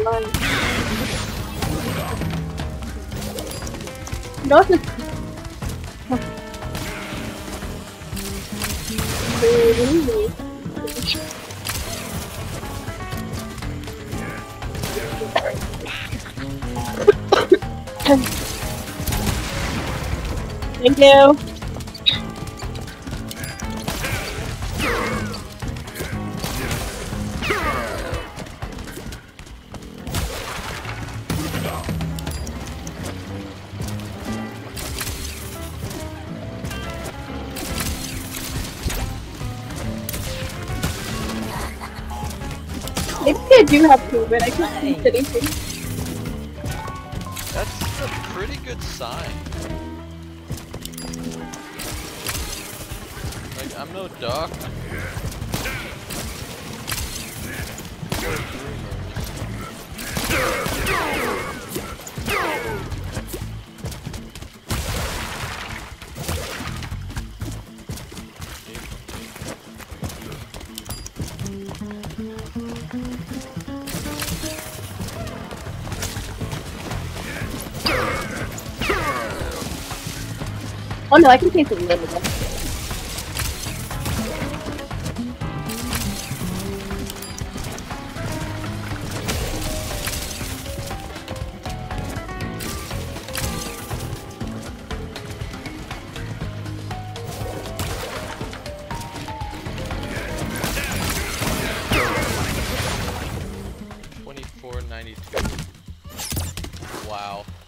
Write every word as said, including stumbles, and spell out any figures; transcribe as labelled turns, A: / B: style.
A: line. No, it's just... Thank you. Maybe I do have to, but I can't see anything.
B: That's a pretty good sign. Like, I'm no doctor.
A: Oh no, I can taste it a little bit.
B: twenty-four ninety-two. Wow.